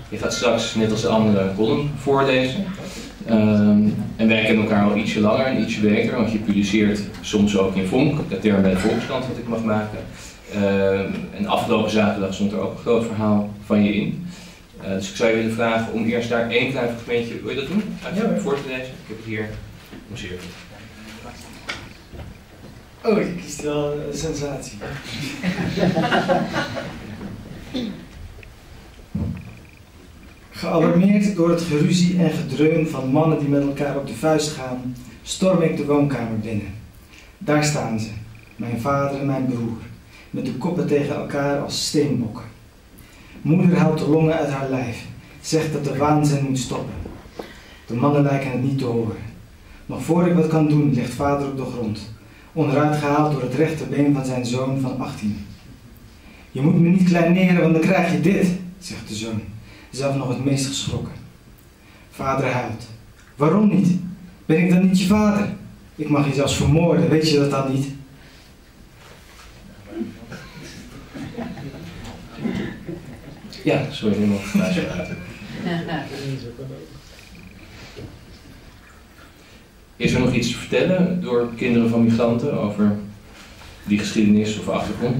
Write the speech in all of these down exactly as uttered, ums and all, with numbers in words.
Je gaat straks, net als de andere, column voorlezen. Um, en wij kennen elkaar al ietsje langer en ietsje beter, want je publiceert soms ook in Vonk, de term bij de Volkskrant wat ik mag maken. Um, en afgelopen zaterdag stond er ook een groot verhaal van je in. Uh, dus ik zou je willen vragen om eerst daar één klein fragmentje, wil je dat doen? Ja, voor te lezen. Ik heb het hier gemoseerd. Oh, ik kies wel een sensatie. Gealarmeerd door het geruzie en gedreun van mannen die met elkaar op de vuist gaan, storm ik de woonkamer binnen. Daar staan ze, mijn vader en mijn broer, met de koppen tegen elkaar als steenbokken. Moeder haalt de longen uit haar lijf, zegt dat de waanzin moet stoppen. De mannen lijken het niet te horen. Nog voor ik wat kan doen, ligt vader op de grond, onderuit gehaald door het rechterbeen van zijn zoon van achttien. Je moet me niet kleineren, want dan krijg je dit, zegt de zoon, zelf nog het meest geschrokken. Vader huilt. Waarom niet? Ben ik dan niet je vader? Ik mag je zelfs vermoorden, weet je dat dan niet? Ja, sorry, nu nog luisteren uit. Is er nog iets te vertellen door kinderen van migranten over die geschiedenis of achtergrond?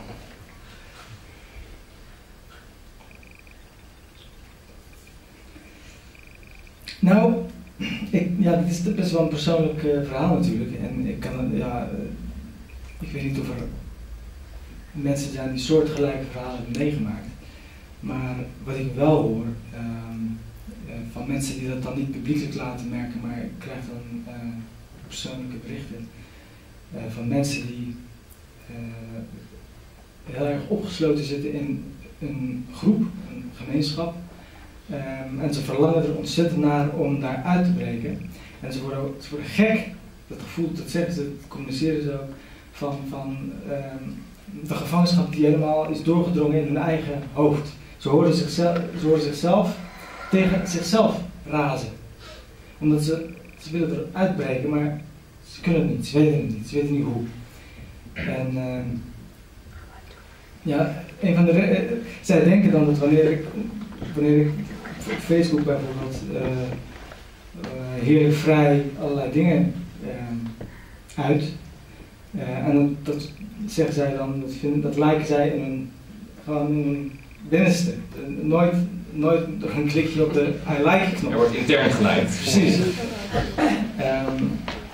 Nou, ik, ja, dit is best wel een persoonlijk uh, verhaal natuurlijk. En ik kan, ja, uh, ik weet niet of er mensen zijn die soortgelijke verhalen hebben meegemaakt. Maar wat ik wel hoor, uh, uh, van mensen die dat dan niet publiekelijk laten merken, maar ik krijg dan uh, persoonlijke berichten uh, van mensen die uh, heel erg opgesloten zitten in een groep, een gemeenschap. Um, en ze verlangen er ontzettend naar om daar uit te breken. En ze worden, ze worden gek, dat gevoel, dat zeggen ze, dat communiceren ze ook, van, van um, de gevangenschap die helemaal is doorgedrongen in hun eigen hoofd. Ze horen zichzelf, ze horen zichzelf tegen zichzelf razen. Omdat ze, ze willen er uitbreken, maar ze kunnen het niet, ze weten het niet, ze weten niet hoe. En um, ja, een van de re- zij denken dan dat wanneer ik, wanneer ik op Facebook bijvoorbeeld uh, uh, heerlijk vrij allerlei dingen uh, uit. Uh, en dat, dat zeggen zij dan, dat, vinden, dat lijken zij in een, gewoon in een binnenste. Uh, nooit, nooit door een klikje op de I like knop. Er wordt intern geleid. Precies. Um,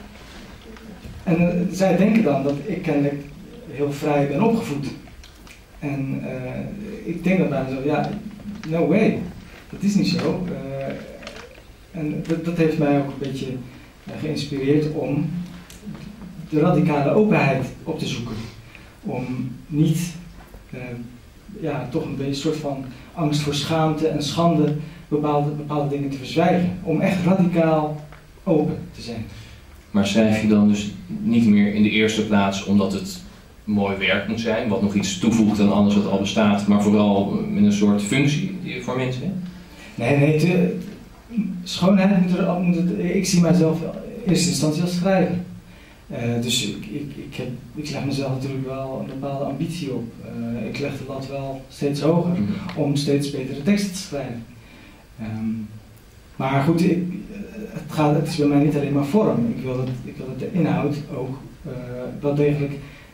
en uh, zij denken dan dat ik kennelijk heel vrij ben opgevoed. En uh, ik denk dan bijna zo, ja, no way. Dat is niet zo. Uh, en dat, dat heeft mij ook een beetje uh, geïnspireerd om de radicale openheid op te zoeken. Om niet, uh, ja, toch een beetje een soort van angst voor schaamte en schande bepaalde, bepaalde dingen te verzwijgen. Om echt radicaal open te zijn. Maar schrijf je dan dus niet meer in de eerste plaats omdat het mooi werk moet zijn, wat nog iets toevoegt aan alles wat al bestaat, maar vooral met een soort functie die je voor mensen hebt? Nee, nee, te, schoonheid moet er, moet het, ik zie mijzelf in eerste instantie als schrijver. Uh, dus ik, ik, ik, heb, ik leg mezelf natuurlijk wel een bepaalde ambitie op. Uh, ik leg de lat wel steeds hoger mm-hmm. om steeds betere teksten te schrijven. Um, maar goed, ik, het, gaat, het is bij mij niet alleen maar vorm. Ik wil dat, ik wil dat de inhoud ook uh, wel degelijk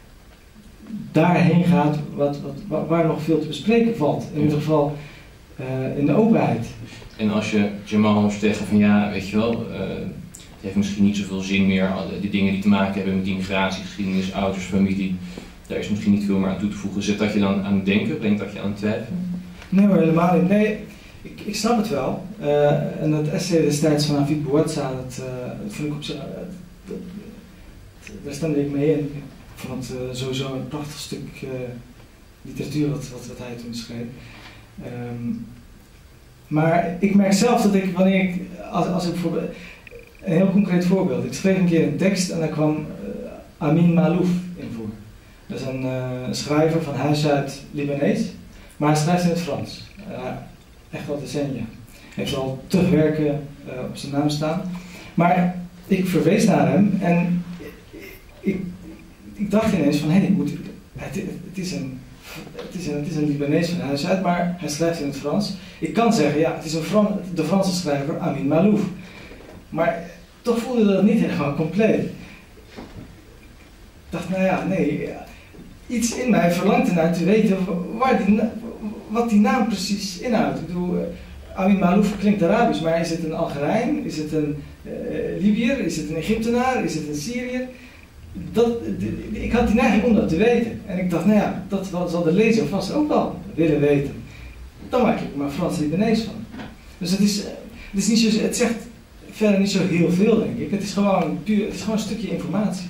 daarheen gaat wat, wat, waar nog veel te bespreken valt. In ieder geval uh, in de openheid. En als je Jamal moest zeggen van ja, weet je wel, uh, het heeft misschien niet zoveel zin meer, die dingen die te maken hebben met die migratiegeschiedenis, ouders, familie, daar is misschien niet veel meer aan toe te voegen. Zet dat je dan aan het denken, brengt dat je aan het twijfelen? Nee hoor, helemaal niet. Nee, ik, ik snap het wel. Uh, en dat essay destijds van Hafid Bouazza, dat, uh, dat vond ik op zich, uh, daar stemde ik mee in. Ik vond het uh, sowieso een prachtig stuk uh, literatuur wat, wat, wat hij toen schreef. Um, maar ik merk zelf dat ik, wanneer ik, als, als ik bijvoorbeeld, een heel concreet voorbeeld, ik schreef een keer een tekst en daar kwam uh, Amin Maalouf in voor. Dat is een uh, schrijver van huis uit Libanees, maar hij schrijft in het Frans. Uh, echt al decennia. Hij heeft al te werken uh, op zijn naam staan. Maar ik verwees naar hem en ik, ik, ik dacht ineens van, hé, hey, het, het is een het is een, het is een Libanees van huis uit, maar hij schrijft in het Frans. Ik kan zeggen, ja, het is een Fran de Franse schrijver Amin Maalouf. Maar toch voelde dat niet helemaal compleet. Ik dacht, nou ja, nee, iets in mij verlangt ernaar te weten waar die, wat die naam precies inhoudt. Ik bedoel, Amin Maalouf klinkt Arabisch, maar is het een Algerijn? Is het een uh, Libiër? Is het een Egyptenaar? Is het een Syriër? Dat, de, ik had die neiging om dat te weten. En ik dacht, nou ja, dat zal de lezer vast ook wel willen weten. Dan maak ik er maar Frans-Libanees van. Dus het is, het is niet zo, het zegt verder niet zo heel veel, denk ik. Het is gewoon, puur, het is gewoon een stukje informatie.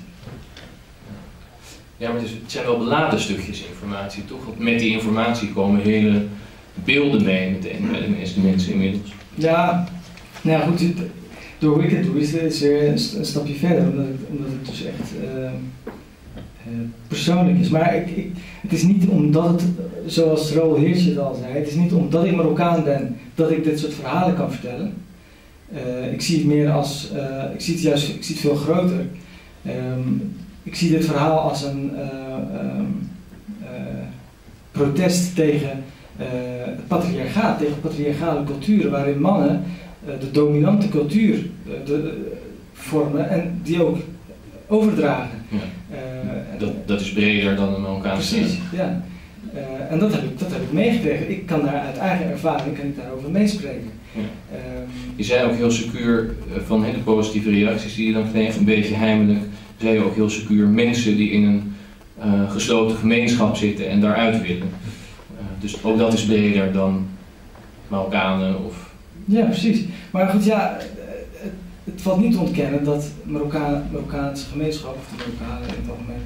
Ja, maar het, is, het zijn wel beladen stukjes informatie, toch? Want met die informatie komen hele beelden mee meteen bij de meeste mensen inmiddels. Ja, nou ja, goed. Door hoe ik het doe is het weer een stapje verder, omdat het, omdat het dus echt uh, uh, persoonlijk is. Maar ik, ik, het is niet omdat het, zoals Roel Heertje het al zei, het is niet omdat ik Marokkaan ben dat ik dit soort verhalen kan vertellen. Uh, ik zie het meer als, uh, ik zie het juist, ik zie het veel groter. Um, ik zie dit verhaal als een uh, um, uh, protest tegen uh, het patriarchaat, tegen patriarchale culturen waarin mannen de dominante cultuur uh, de, de, vormen en die ook overdragen. Ja. Uh, dat, dat is breder dan een Marokkaanse. Precies, ja. Uh, en dat heb, ik, dat heb ik meegekregen. Ik kan daar uit eigen ervaring kan ik daarover meespreken. Ja. Um, je zei ook heel secuur van hele positieve reacties die je dan kreeg, een beetje heimelijk. Zei je ook heel secuur mensen die in een uh, gesloten gemeenschap zitten en daaruit willen. Uh, dus ook dat is breder dan Marokkanen of... Ja, precies. Maar goed, ja, het, het valt niet te ontkennen dat Marokkaan, Marokkaanse gemeenschap, of de Marokkanen in het algemeen,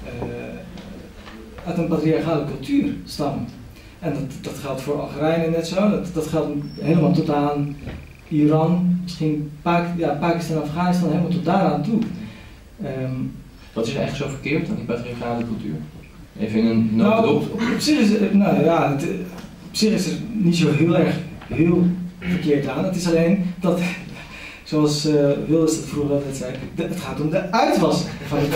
uh, uit een patriarchale cultuur stammen. En dat, dat geldt voor Algerijnen net zo, dat, dat geldt helemaal tot aan Iran, misschien Pak, ja, Pakistan en Afghanistan, helemaal tot daaraan toe. Um, Wat is eigenlijk zo verkeerd aan die patriarchale cultuur? Even in een notendop. Nou, op, op, op zich is het, nou ja, het, op zich is er niet zo heel erg, heel verkeerd aan. Het is alleen dat, zoals uh, Wilders het vroeger altijd zei, de, het gaat om de uitwas van de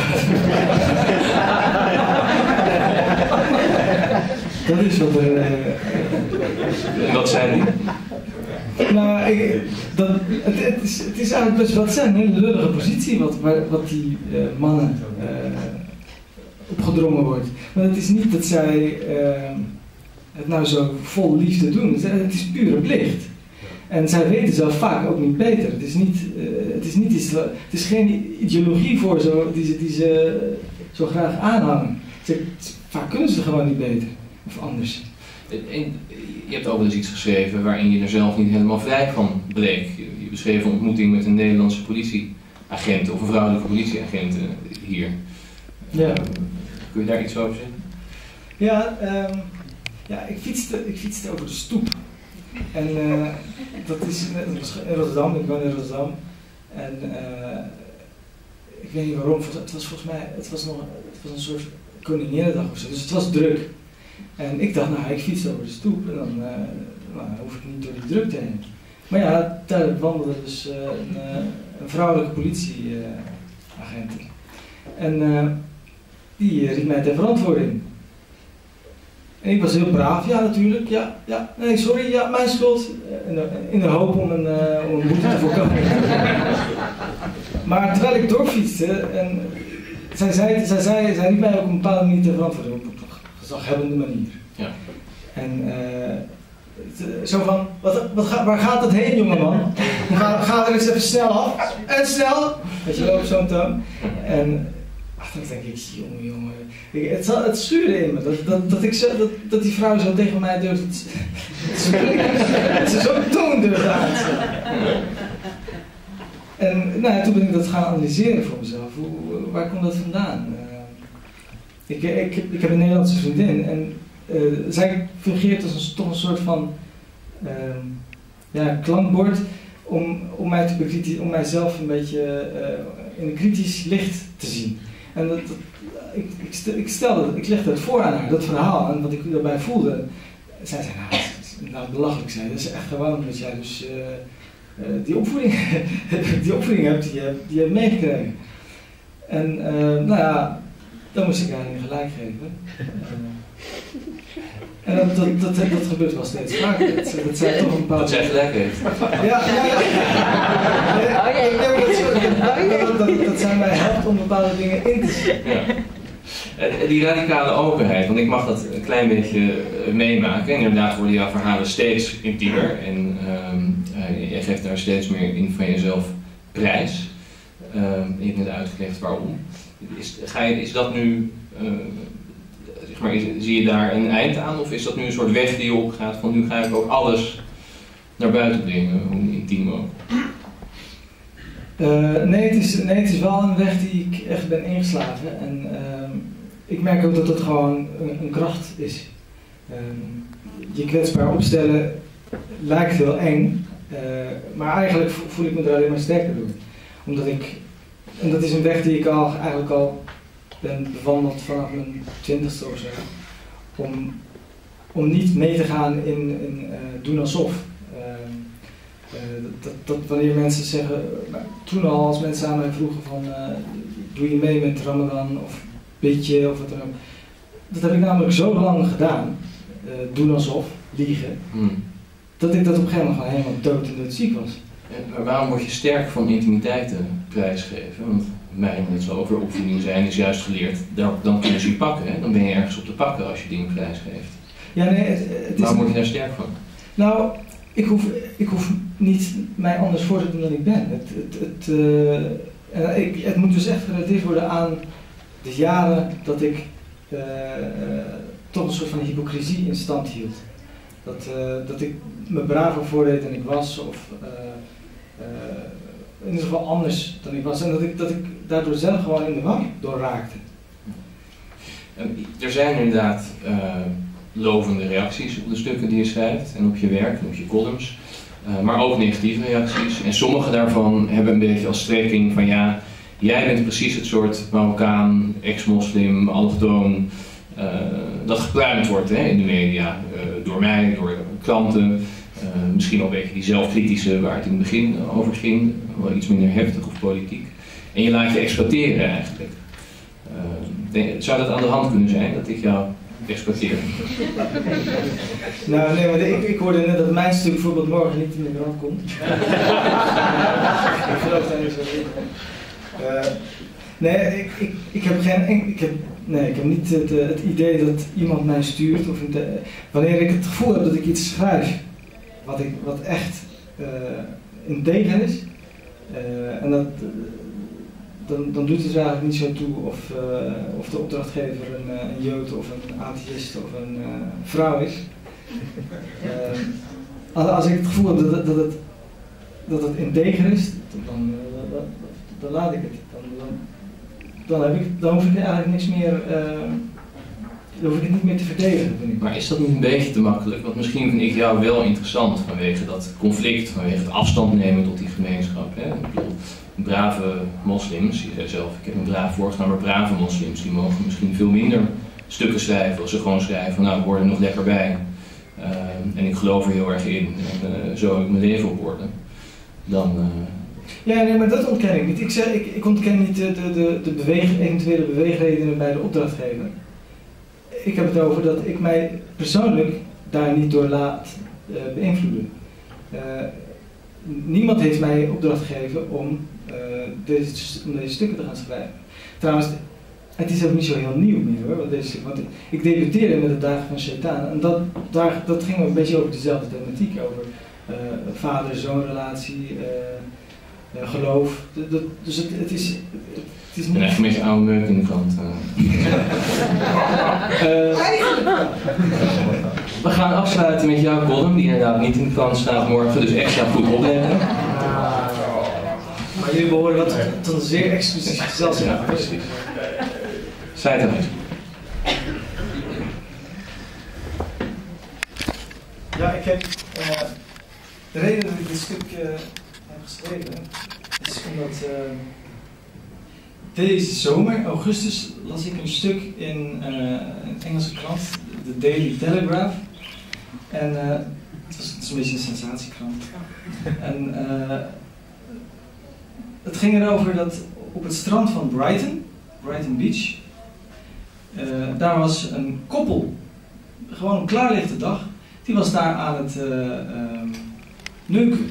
Dat is wat er... Uh, en wat zei die? Nou, ik, dat, het, het, is, het is eigenlijk best wel een hele lullige positie wat, wat die uh, mannen uh, opgedrongen wordt. Maar het is niet dat zij uh, het nou zo vol liefde doen. Het is pure plicht. En zij weten zelf vaak ook niet beter. Het is, niet, uh, het is, niet iets, het is geen ideologie voor zo, die, ze, die ze zo graag aanhangen. Ze, vaak kunnen ze gewoon niet beter. Of anders. En je hebt ook wel eens iets geschreven waarin je er zelf niet helemaal vrij van bleek. Je, je beschreef een ontmoeting met een Nederlandse politieagent of een vrouwelijke politieagent hier. Ja. Uh, kun je daar iets over zeggen? Ja, um, ja ik, fietste, ik fietste over de stoep. En uh, dat is dat was in Rotterdam, ik woon in Rotterdam. En uh, ik weet niet waarom, het was volgens mij, het was nog het was een soort Koninginnedag of zo, dus het was druk. En ik dacht, nou, ik fiets over de stoep en dan uh, nou, hoef ik niet door die drukte heen. Maar ja, daar wandelde dus uh, een, uh, een vrouwelijke politieagent. Uh, en uh, die uh, riep mij ter verantwoording. En ik was heel braaf, ja natuurlijk, ja, ja, nee sorry, ja, mijn schuld. In de, in de hoop om een, uh, om een boete te voorkomen. Maar terwijl ik doorfietste, en zij, zei, zij, zei, zij riep mij ook op een bepaalde manier ter verantwoording. Gezaghebbende manier. Ja. En uh, zo van, wat, wat ga, waar gaat het heen, jongeman? Ga, ga er eens even snel af. En snel! Weet je wel, op zo'n toon. En ach, dan denk ik, jongen, jongen. Ik, het, het schuurde in me, dat, dat, dat, ik zo, dat, dat die vrouw zo tegen mij durfde te dat ze zo'n toon durfde aan te slaan. En nou ja, toen ben ik dat gaan analyseren voor mezelf. Hoe, waar komt dat vandaan? Uh, Ik, ik, ik heb een Nederlandse vriendin en uh, zij fungeert als een, toch een soort van uh, ja, klankbord om, om, mij te bekriti- om mijzelf een beetje uh, in een kritisch licht te zien. En dat, dat, ik, ik, stel, ik stelde, ik legde het voor aan haar, dat verhaal en wat ik daarbij voelde. Zij zei, nou, het is nou belachelijk zijn, dat is echt gewoon dat jij dus uh, uh, die, opvoeding, die opvoeding hebt die je, die je hebt meegekregen. En uh, nou ja, dan moest ik haar in gelijk geven. Uh, En dat, dat, dat, dat gebeurt wel steeds vaker. Dat, dat zijn toch een bepaalde... Dat zij gelijk heeft. Ja, ja, ja. Nee, nee, dat, dat, dat, dat zijn mij helpt om bepaalde dingen in te zien. Ja. En die radicale openheid, want ik mag dat een klein beetje meemaken. En inderdaad worden jouw verhalen steeds intiemer. En um, uh, jij geeft daar steeds meer in van jezelf prijs. Um, je hebt net uitgelegd waarom. Is, ga je, is dat nu... Uh, Zeg maar, is, zie je daar een eind aan of is dat nu een soort weg die je opgaat van nu ga ik ook alles naar buiten brengen, hoe intiem ook? Uh, nee, het is, nee, het is wel een weg die ik echt ben ingeslagen en uh, ik merk ook dat het gewoon een, een kracht is. Uh, je kwetsbaar opstellen lijkt heel eng, uh, maar eigenlijk voel ik me er alleen maar sterker door. Omdat ik, en dat is een weg die ik al, eigenlijk al ben bewandeld vanaf mijn twintigste of zo, om, om niet mee te gaan in, in uh, doen alsof. Uh, uh, dat, dat wanneer mensen zeggen, uh, toen al als mensen aan mij vroegen van uh, doe je mee met Ramadan of bid je of wat dan ook. Dat heb ik namelijk zo lang gedaan, uh, doen alsof, liegen, hmm. dat ik dat op een gegeven moment helemaal dood en doodziek was. En, maar waarom word je sterk van intimiteiten prijsgeven? Want mij, dat zal over opvoeding zijn, is juist geleerd, dan kunnen ze je pakken, hè? Dan ben je ergens op te pakken als je dingen prijsgeeft. Ja, nee, het, het is... Waarom word je daar sterk van? Nou, ik hoef, ik hoef niet mij anders voor te doen dan ik ben. Het, het, het, uh, ik, het moet dus echt gerelateerd worden aan de jaren dat ik uh, uh, toch een soort van hypocrisie in stand hield. Dat, uh, dat ik me braver voordeed dan ik was, of uh, uh, in ieder geval anders dan ik was. En dat ik, dat ik daardoor zelf gewoon in de war door raakte. Er zijn inderdaad uh, lovende reacties op de stukken die je schrijft en op je werk en op je columns. Uh, maar ook negatieve reacties. En sommige daarvan hebben een beetje als strekking van ja, jij bent precies het soort Marokkaan, ex-moslim, allochtoon, uh, dat gepruimd wordt hè, in de media. Uh, door mij, door klanten. Uh, misschien al een beetje die zelfkritische waar het in het begin over ging. Wel iets minder heftig of politiek. En je laat je exploiteren eigenlijk. Uh, denk, zou dat aan de hand kunnen zijn dat ik jou exploiteer? Nou nee, maar de, ik, ik hoorde net dat mijn stuk bijvoorbeeld morgen niet in de krant komt. Ik geloof daar niet zo in. Uh, nee, ik, ik, ik heb geen... Ik heb, nee, ik heb niet het, het idee dat iemand mij stuurt. Of het, wanneer ik het gevoel heb dat ik iets schrijf wat, ik, wat echt uh, integer is. Uh, en dat... Dan, dan doet het er eigenlijk niet zo toe of, uh, of de opdrachtgever een, uh, een Jood of een atheïst of een uh, vrouw is. Uh, als, als ik het gevoel heb dat, dat, dat, het, dat het integer is, dan, uh, dan, dan laat ik het. Dan, dan, dan, heb ik, dan hoef ik eigenlijk niks meer, uh, dan hoef ik het niet meer te verdedigen, vind ik. Maar is dat niet een beetje te makkelijk? Want misschien vind ik jou wel interessant vanwege dat conflict, vanwege het afstand nemen tot die gemeenschap. Hè? Ik bedoel, brave moslims, je zei zelf, ik heb een braaf voorstaan, maar brave moslims, die mogen misschien veel minder stukken schrijven als ze gewoon schrijven van nou, ik hoor er nog lekker bij. Uh, en ik geloof er heel erg in en uh, zo heb ik mijn leven op orde. Dan... Uh... Ja, nee, maar dat ontken ik niet. Ik, zeg, ik, ik ontken niet de, de, de, de beweeg, eventuele beweegredenen bij de opdrachtgever. Ik heb het over dat ik mij persoonlijk daar niet door laat uh, beïnvloeden. Uh, niemand heeft mij opdracht gegeven om, uh, deze, om deze stukken te gaan schrijven. Trouwens, het is ook niet zo heel nieuw meer hoor, deze stukken. Want ik debuteerde met de Dagen van Shaitaan en dat, daar, dat ging een beetje over dezelfde thematiek, over uh, vader-zoon-relatie, uh, uh, geloof. Dat, dat, dus het, het is... Het is niet... En echt een beetje oude meuk in de krant. Uh. uh, we gaan afsluiten met jouw column, die inderdaad niet in de krant staat morgen, dus extra goed opletten. Maar jullie behoren wat tot een zeer exclusief gezelschap. Ja, precies. Zij het uit. Ja, ik heb... Uh, de reden dat ik dit stuk uh, heb geschreven, is omdat... Uh, Deze zomer, augustus, las ik een stuk in uh, een Engelse krant, de Daily Telegraph. En uh, het, was, het is een beetje een sensatiekrant. En uh, het ging erover dat op het strand van Brighton, Brighton Beach, uh, daar was een koppel gewoon een klaarlichte dag, die was daar aan het uh, uh, neuken.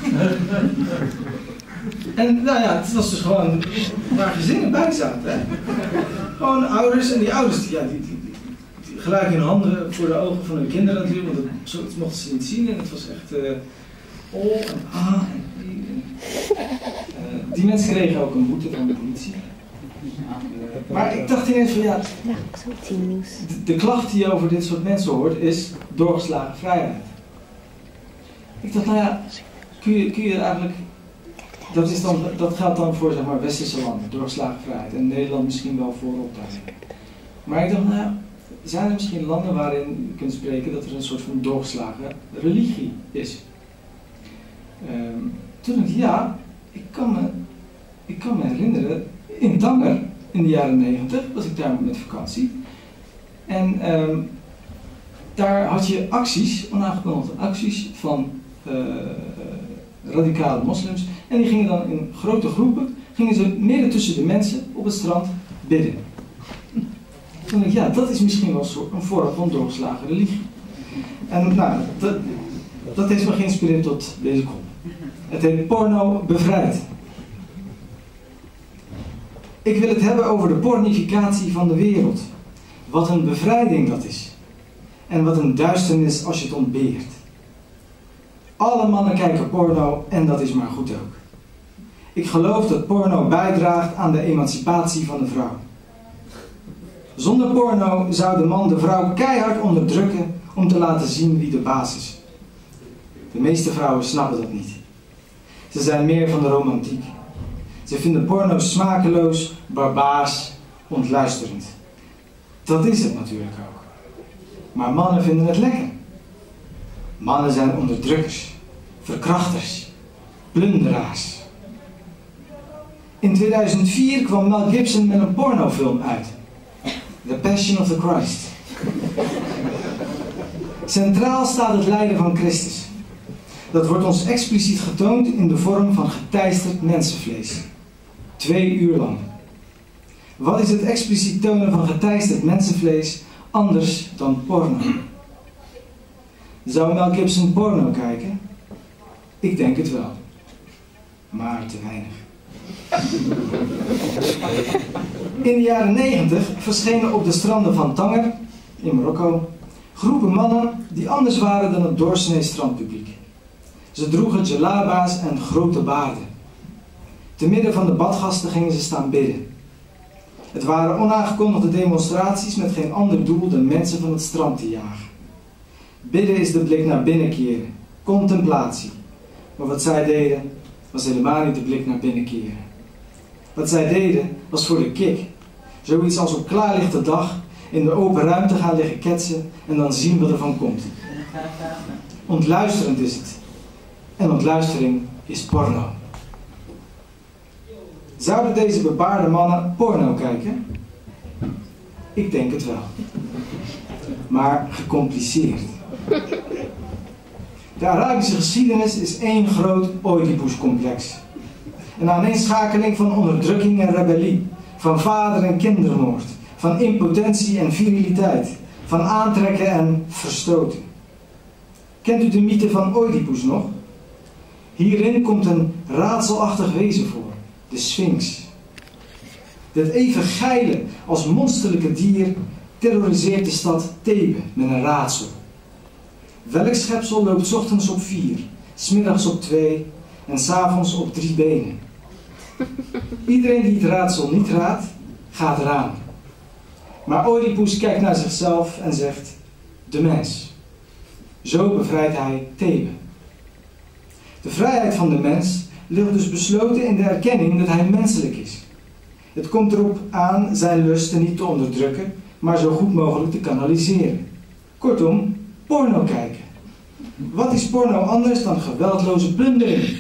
En nou ja, het was dus gewoon waar gezinnen bij zaten. Hè? Gewoon ouders, en die ouders, ja, die, die, die gelijk hun handen voor de ogen van hun kinderen natuurlijk, want dat, zo, dat mochten ze niet zien en het was echt uh, oh en ah en uh, die mensen kregen ook een boete van de politie. Uh, maar ik dacht ineens van ja, de, de klacht die je over dit soort mensen hoort is doorgeslagen vrijheid. Ik dacht nou ja, kun je, kun je eigenlijk, dat, is dan, dat geldt dan voor zeg maar westerse landen, doorgeslagen vrijheid en Nederland misschien wel voorop daar. Maar ik dacht nou ja, zijn er misschien landen waarin je kunt spreken dat er een soort van doorgeslagen religie is? Um, toen dacht ik ja, ik kan me, ik kan me herinneren, in Tanger in de jaren negentig was ik daar met vakantie. En um, daar had je acties, onaangekondigde acties van uh, radicale moslims. En die gingen dan in grote groepen, gingen ze midden tussen de mensen op het strand bidden. Toen dacht ik, ja, dat is misschien wel een vorm van doorgeslagen religie. En nou, dat, dat heeft me geïnspireerd tot deze kop. Het heet Porno Bevrijd. Ik wil het hebben over de pornificatie van de wereld. Wat een bevrijding dat is. En wat een duisternis als je het ontbeert. Alle mannen kijken porno en dat is maar goed ook. Ik geloof dat porno bijdraagt aan de emancipatie van de vrouw. Zonder porno zou de man de vrouw keihard onderdrukken om te laten zien wie de baas is. De meeste vrouwen snappen dat niet. Ze zijn meer van de romantiek. Ze vinden porno smakeloos, barbaars, ontluisterend. Dat is het natuurlijk ook. Maar mannen vinden het lekker. Mannen zijn onderdrukkers, verkrachters, plunderaars. In tweeduizend vier kwam Mel Gibson met een pornofilm uit. The Passion of the Christ. Centraal staat het lijden van Christus. Dat wordt ons expliciet getoond in de vorm van geteisterd mensenvlees. Twee uur lang. Wat is het expliciet tonen van geteisterd mensenvlees anders dan porno? Zou Mel Gibson porno kijken? Ik denk het wel. Maar te weinig. In de jaren negentig verschenen op de stranden van Tanger, in Marokko, groepen mannen die anders waren dan het doorsnee strandpubliek. Ze droegen djelaba's en grote baarden. Te midden van de badgasten gingen ze staan bidden. Het waren onaangekondigde demonstraties met geen ander doel dan mensen van het strand te jagen. Bidden is de blik naar binnen keren, contemplatie. Maar wat zij deden, was helemaal niet de blik naar binnen keren. Wat zij deden, was voor de kick. Zoiets als op klaarlichte dag in de open ruimte gaan liggen ketsen en dan zien wat er van komt. Ontluisterend is het. En ontluistering is porno. Zouden deze bebaarde mannen porno kijken? Ik denk het wel. Maar gecompliceerd. De Arabische geschiedenis is één groot Oedipuscomplex. Een aaneenschakeling van onderdrukking en rebellie, van vader- en kindermoord, van impotentie en viriliteit, van aantrekken en verstoten. Kent u de mythe van Oedipus nog? Hierin komt een raadselachtig wezen voor, de Sphinx. Dit even geile als monsterlijke dier terroriseert de stad Thebe met een raadsel. Welk schepsel loopt 's ochtends op vier, 's middags op twee en 's avonds op drie benen? Iedereen die het raadsel niet raadt, gaat eraan. Maar Oedipus kijkt naar zichzelf en zegt, de mens. Zo bevrijdt hij Thebe. De vrijheid van de mens ligt dus besloten in de erkenning dat hij menselijk is. Het komt erop aan zijn lusten niet te onderdrukken, maar zo goed mogelijk te kanaliseren. Kortom, porno kijken. Wat is porno anders dan geweldloze plundering?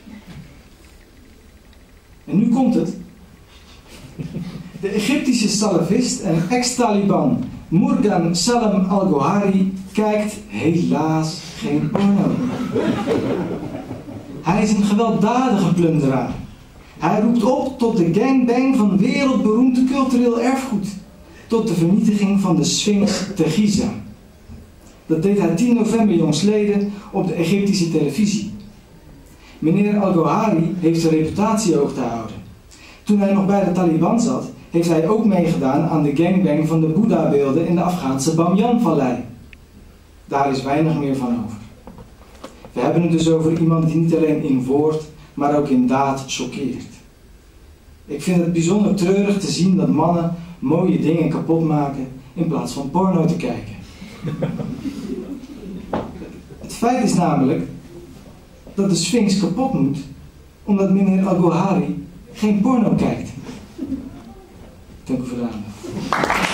En nu komt het. De Egyptische salafist en ex-Taliban Murgan Salam al-Gohari kijkt helaas geen porno. Hij is een gewelddadige plunderaar. Hij roept op tot de gangbang van wereldberoemd cultureel erfgoed. Tot de vernietiging van de Sphinx te Giza. Dat deed hij tien november jongstleden op de Egyptische televisie. Meneer Al-Gohari heeft zijn reputatie hoog te houden. Toen hij nog bij de Taliban zat, heeft hij ook meegedaan aan de gangbang van de Boeddha-beelden in de Afghaanse Bamyan-vallei. Daar is weinig meer van over. We hebben het dus over iemand die niet alleen in woord, maar ook in daad choqueert. Ik vind het bijzonder treurig te zien dat mannen mooie dingen kapot maken in plaats van porno te kijken. Het feit is namelijk dat de Sphinx kapot moet, omdat meneer Al-Gohari geen porno kijkt. Dank u voor de aandacht.